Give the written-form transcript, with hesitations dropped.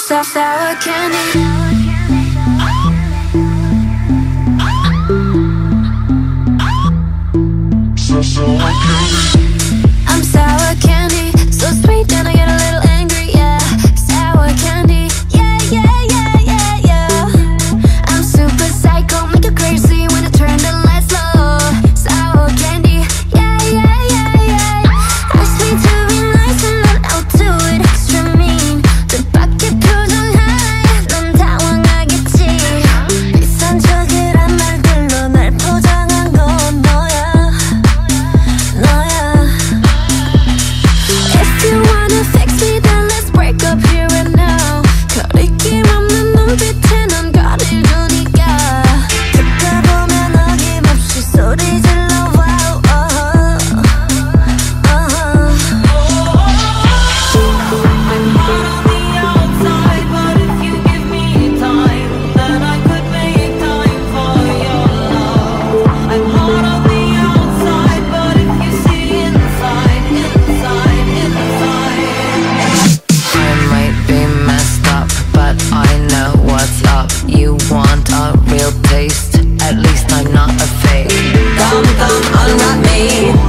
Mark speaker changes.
Speaker 1: Sour candy. I'm sour candy, so sweet, then I get a little angry, yeah. Sour candy, yeah, yeah, yeah, yeah, yeah. I'm super psycho, make you crazy when I turn the lights low. Sour candy, yeah, yeah, yeah, yeah. Ask me to be nice and then I'll do it extra mean. 뜻밖의 표정 하나에 넌 당황하겠지. 이상적이란 말들로 날 포장한 건 너야. If you wanna fix me, then let's break up here and now. 거리낌 없는 눈빛에 넌 거리를 두니까. 듣다 보면 어김없이 소리 질러. Wow,
Speaker 2: I'm hot on the outside, but if you give me time, then I could make time for your love. I'm hot on the outside, but if you see inside, inside, inside.
Speaker 3: I might be messed up, but I know what's up. You want a real taste? At least I'm not a fake.
Speaker 2: Come, come, unwrap me.